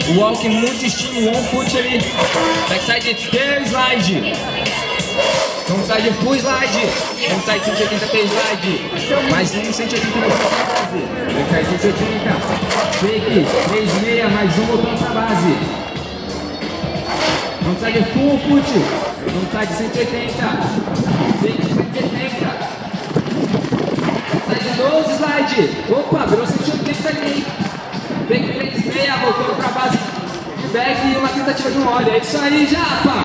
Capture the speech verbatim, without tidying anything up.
O walk muito estilo one foot ali. Backside tail slide. Frontside full slide. Frontside cento e oitenta tail slide. Mais um cento e oitenta na base. Backside cento e oitenta. Fake três e meia, mais um voltando pra base. Frontside full foot. Frontside cento e oitenta. Fake cento e oitenta. Frontside doze slide. Opa, virou cento e oitenta ali. Fake três e meia, voltando pra base de back e uma tentativa de um olho. É isso aí, Japa!